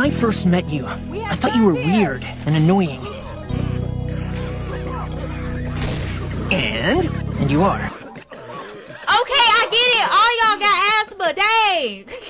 When I first met you, I thought you were weird and annoying. And you are. Okay, I get it. All y'all got asthma. Dang.